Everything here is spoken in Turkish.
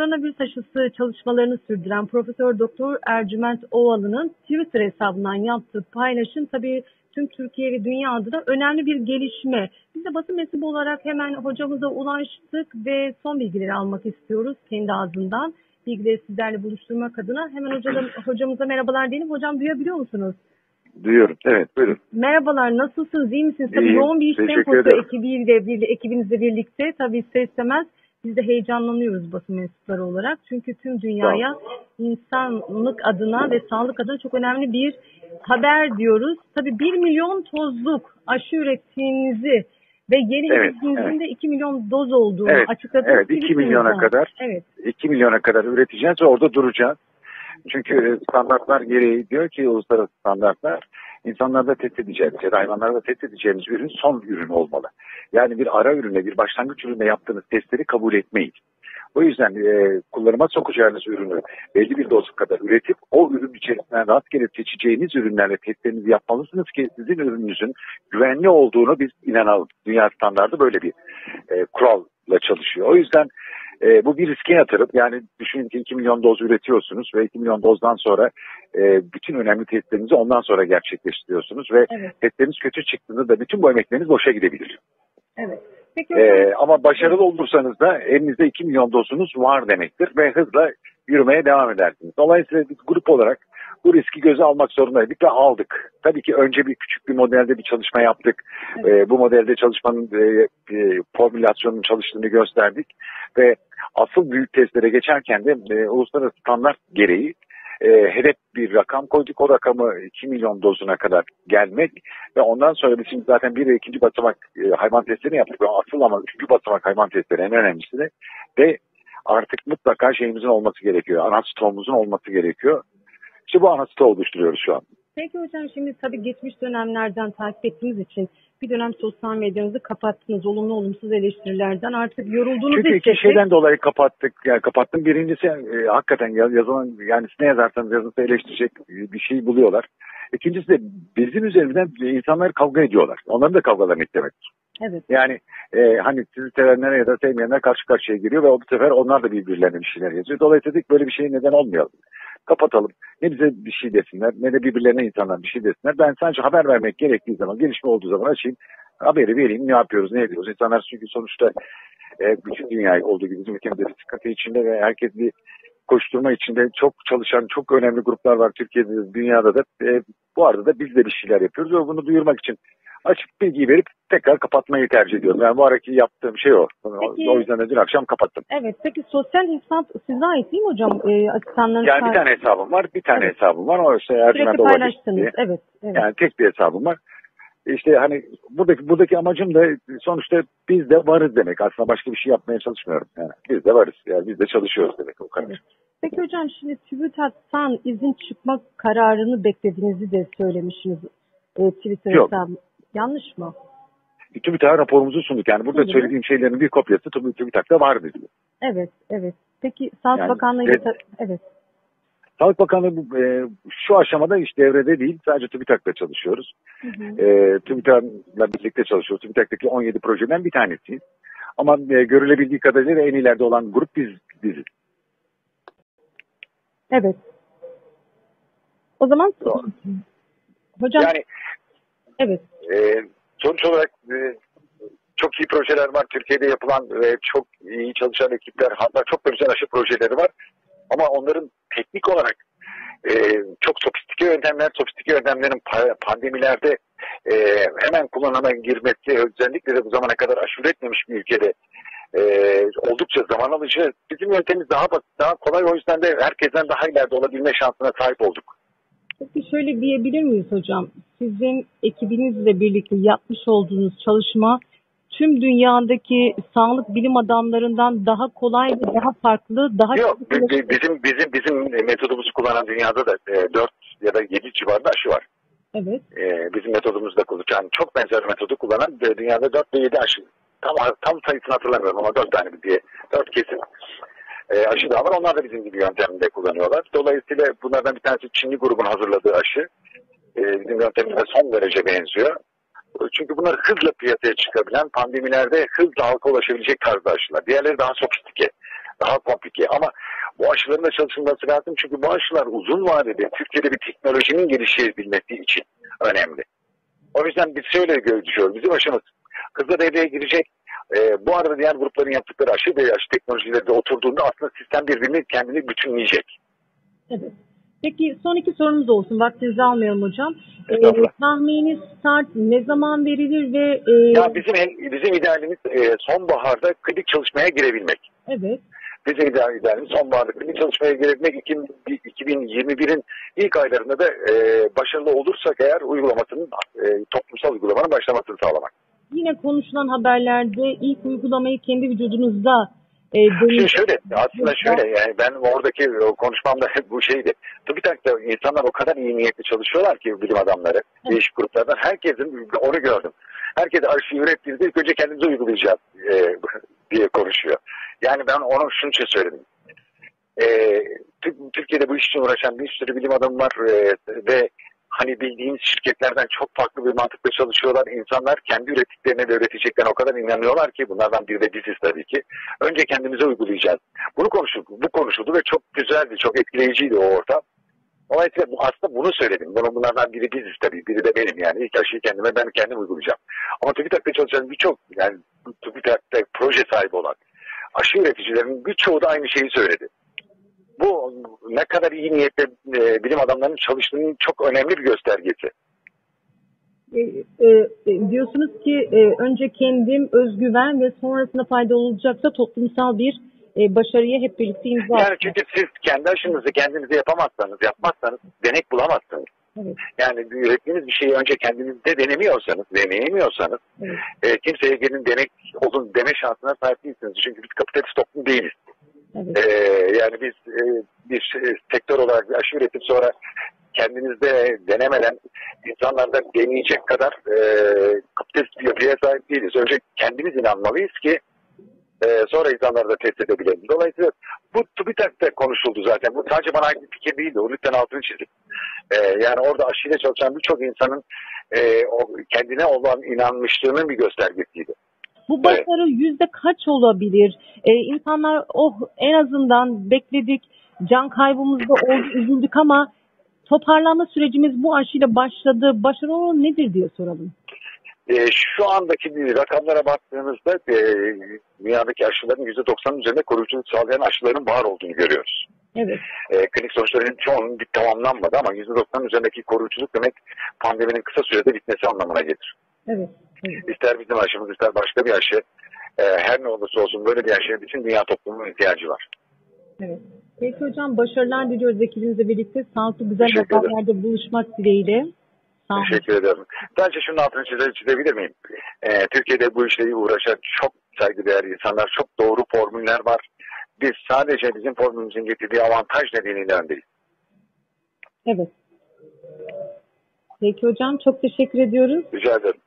koronavirüs aşısı çalışmalarını sürdüren Profesör Doktor Ercüment Ovalı'nın Twitter hesabından yaptığı paylaşım tabii tüm Türkiye ve dünya adına önemli bir gelişme. Biz de basın mensubu olarak hemen hocamıza ulaştık ve son bilgileri almak istiyoruz kendi ağzından. Bilgileri sizlerle buluşturmak adına hemen hocamıza merhabalar diyelim. Hocam duyabiliyor musunuz? Duyuyorum. Evet, buyurun. Merhabalar, nasılsınız? İyi misiniz? Tabii İyiyim. yoğun bir iş Teşekkür temposu ederim. ekibinizle birlikte tabii ister istemez biz de heyecanlanıyoruz basın mensupları olarak. Çünkü tüm dünyaya insanlık adına ve sağlık adına çok önemli bir haber diyoruz. Tabii 1 milyon tozluk aşı ürettiğinizi ve yeni hedefimizin de 2 milyon doz olduğunu açıkladınız. Evet, 2 milyona kadar. Evet. 2 milyona kadar üreteceğiz ve orada duracağız. Çünkü standartlar gereği diyor ki uluslararası standartlar insanlarda test edeceğimiz ya da hayvanlarda test edeceğimiz ürün son ürün olmalı. Yani bir ara ürüne, bir başlangıç ürüne yaptığınız testleri kabul etmeyin. O yüzden kullanıma sokacağınız ürünü belli bir doz kadar üretip o ürün içerisinden rastgele seçeceğiniz ürünlerle testlerinizi yapmalısınız ki sizin ürününüzün güvenli olduğunu biz inanalım. Dünya standardı böyle bir kuralla çalışıyor. O yüzden bu bir riske yatırıp yani düşünün ki 2 milyon doz üretiyorsunuz ve 2 milyon dozdan sonra bütün önemli testlerinizi ondan sonra gerçekleştiriyorsunuz ve testleriniz kötü çıktığında da bütün bu emekleriniz boşa gidebilir. Evet. Peki, ama başarılı olursanız da elinizde 2 milyon dozunuz var demektir ve hızla yürümeye devam edersiniz. Dolayısıyla biz grup olarak bu riski göze almak zorundaydık ve aldık. Tabii ki önce bir küçük bir modelde bir çalışma yaptık. Bu modelde çalışmanın formülasyonunun çalıştığını gösterdik ve asıl büyük testlere geçerken de uluslararası standart gereği hedef bir rakam koyduk. O rakamı 2 milyon dozuna kadar gelmek ve ondan sonra biz şimdi zaten bir ve ikinci basamak hayvan testlerini yaptık. Asıl ama üçüncü basamak hayvan testleri en önemlisi de ve artık mutlaka şeyimizin olması gerekiyor. Ana stoğumuzun olması gerekiyor. İşte bu ana stoğu oluşturuyoruz şu an. Peki hocam, şimdi tabii geçmiş dönemlerden takip ettiğiniz için bir dönem sosyal medyanızı kapattınız. Olumlu olumsuz eleştirilerden artık yorulduğunuzu Çünkü iki şeyden dolayı kapattık. Yani kapattım. Birincisi hakikaten yazılan, yani ne yazarsanız yazınsa eleştirecek bir şey buluyorlar. İkincisi de bizim üzerimizden insanlar kavga ediyorlar. Onların da kavgalarını istemek. Evet. Yani hani sizi sevenler ya da sevmeyenler karşı karşıya giriyor ve bu sefer onlar da birbirlerine bir şeyler yazıyor. Dolayısıyla böyle bir şeye neden olmayalım. Kapatalım. Ne bize bir şey desinler ne de birbirlerine insanlar bir şey desinler. Ben sadece haber vermek gerektiği zaman, gelişme olduğu zaman açayım. Haberi vereyim, ne yapıyoruz, ne ediyoruz. İnsanlar çünkü sonuçta bütün dünya olduğu gibi bizim ülkemizde bir sıkıntı içinde ve herkes bir koşturma içinde, çok çalışan, çok önemli gruplar var Türkiye'de, dünyada da. Bu arada da biz de bir şeyler yapıyoruz ve bunu duyurmak için açık bilgiyi verip tekrar kapatmayı tercih ediyorum. Yani bu araki yaptığım şey o. Peki, o yüzden de dün akşam kapattım. Evet. Peki sosyal hesap size ait değil mi hocam? Asistanlarınız yani bir tane hesabım var. Hesabım var. O işte sürekli paylaştınız. Evet. Yani tek bir hesabım var. İşte hani buradaki amacım da sonuçta biz de varız demek. Aslında başka bir şey yapmaya çalışmıyorum. Yani biz de varız. Yani biz de çalışıyoruz demek o kadar. Evet. Peki hocam, şimdi TÜBİTAK'tan izin çıkma kararını beklediğinizi de söylemişsiniz Twitter hesabı. Yanlış mı? TÜBİTAK'a raporumuzu sunduk. Yani burada söylediğim şeylerin bir kopyası TÜBİTAK'ta var dedi. Evet, evet. Peki Sağlık Bakanlığı evet. Sağlık Bakanlığı şu aşamada hiç devrede değil. Sadece TÜBİTAK'ta çalışıyoruz. TÜBİTAK'la birlikte çalışıyoruz. TÜBİTAK'taki 17 projeden bir tanesiyiz. Ama görülebildiği kadarıyla en ileride olan grup biziz. Evet. O zaman hocam yani evet. Sonuç olarak çok iyi projeler var. Türkiye'de yapılan ve çok iyi çalışan ekipler, hatta çok da güzel aşı projeleri var. Ama onların teknik olarak çok sofistike yöntemlerin pandemilerde hemen kullanıma girmesi, özellikle de bu zamana kadar aşı üretmemiş bir ülkede oldukça zaman alıcı. Bizim yöntemimiz daha kolay, o yüzden de herkesten daha ileride olabilme şansına sahip olduk. Peki şöyle diyebilir miyiz hocam? Sizin ekibinizle birlikte yapmış olduğunuz çalışma tüm dünyadaki sağlık bilim adamlarından daha kolay ve daha farklı, daha... Yok, bizim metodumuzu kullanan dünyada da 4 ya da 7 civarında aşı var. Evet. Bizim metodumuzda kullanan, çok benzer metodu kullanan dünyada 4 ve 7 aşı. Tam sayısını hatırlamıyorum ama 4 tane diye, 4 kesin aşı daha var. Onlar da bizim gibi yöntemde kullanıyorlar. Dolayısıyla bunlardan bir tanesi Çinli grubun hazırladığı aşı. Bizim yöntemimize son derece benziyor. Çünkü bunlar hızla piyasaya çıkabilen, pandemilerde hızla halka ulaşabilecek tarzda aşılar. Diğerleri daha sofistike. daha komplike. Ama bu aşıların da çalışılması lazım. Çünkü bu aşılar uzun vadede Türkiye'de bir teknolojinin gelişebilmesi için önemli. O yüzden biz şöyle düşünüyoruz. Bizim aşımız hızla devreye girecek. Bu arada diğer grupların yaptıkları aşı ve aşı teknolojileri de oturduğunda aslında sistem birbirini kendini bütünleyecek. Evet. Peki son iki sorumuz olsun. Vaktinizi almayalım hocam. Tahmini start ne zaman verilir ve... Ya bizim idealimiz sonbaharda klinik çalışmaya girebilmek. Evet. Bizim idealimiz sonbaharda klinik çalışmaya girebilmek. 2021'in ilk aylarında da başarılı olursak eğer uygulamasının toplumsal uygulamanın başlamasını sağlamak. Yine konuşulan haberlerde ilk uygulamayı kendi vücudunuzda Şimdi aslında şöyle yani ben oradaki konuşmamda bu şeydi. TÜBİTAK'ta insanlar o kadar iyi niyetli çalışıyorlar ki bilim adamları, değişik gruplardan. Herkesin onu gördüm. Herkes aşı ürettiğinde ilk önce kendimize uygulayacağız diye konuşuyor. Yani ben onu şunun için söyledim. Türkiye'de bu iş için uğraşan bir sürü bilim adamı var ve hani bildiğimiz şirketlerden çok farklı bir mantıkla çalışıyorlar. İnsanlar kendi ürettiklerine de üreteceklerine o kadar inanıyorlar ki bunlardan biri de biziz tabii ki. Önce kendimize uygulayacağız. Bu konuşuldu ve çok güzeldi, çok etkileyiciydi o ortam. Dolayısıyla aslında bunu söyledim. Bunlardan biri biziz tabii, biri de benim yani. İlk aşıyı ben kendim uygulayacağım. Ama TÜBİTAK'ta çalışan birçok yani TÜBİTAK'ta proje sahibi olan aşı üreticilerinin birçoğu da aynı şeyi söyledi. Bu ne kadar iyi niyetle bilim adamlarının çalıştığının çok önemli bir göstergesi. Diyorsunuz ki önce kendim, özgüven ve sonrasında fayda olacaksa toplumsal bir başarıya hep birlikte imza atmak. Yani çünkü siz kendi aşınızı kendinize yapmazsanız denek bulamazsınız. Evet. Yani ürettiğiniz bir şeyi önce kendinizde deneyemiyorsanız evet. Kimseye gelin denek olun deme şansına sahip değilsiniz. Çünkü biz kapitalist toplum değiliz. Evet. Yani biz sektör olarak bir aşı üretip sonra kendinizde denemeden insanlarda deneyecek kadar kapitalist bir yapıya sahip değiliz. Önce kendimiz inanmalıyız ki sonra insanları da test edebilelim. Dolayısıyla bu TÜBİTAK'ta konuşuldu zaten. Bu sadece bana ait bir fikir değildi. O lütfen altını çizip. Yani orada aşıyla çalışan birçok insanın kendine olan inanmışlığının bir göstergesiydi. Bu başarı yüzde kaç olabilir? İnsanlar en azından bekledik, can kaybımız da oldu, üzüldük ama toparlanma sürecimiz bu aşıyla başladı. Başarı oranı nedir diye soralım. Şu andaki rakamlara baktığımızda dünyadaki aşıların %90'ın üzerinde koruyuculuk sağlayan aşıların var olduğunu görüyoruz. Evet. Klinik sonuçlarının çoğunun tamamlanmadı ama %90'ın üzerindeki koruyuculuk demek pandeminin kısa sürede bitmesi anlamına gelir. Evet. Evet. İster bizim aşımız ister başka bir aşı her ne olursa olsun böyle bir aşıya bütün dünya toplumunun ihtiyacı var. Evet. Peki hocam başarılar diliyoruz ekibininizle birlikte. Sağlıklı güzel haberlerde buluşmak dileğiyle. Teşekkür ederim. Sadece şunun altını çizebilir miyim? Türkiye'de bu işle uğraşan çok saygıdeğer insanlar, çok doğru formüller var. Biz sadece bizim formülümüzün getirdiği avantaj nedeniyle öndeyiz. Evet. Peki hocam çok teşekkür ediyoruz. Rica ederim.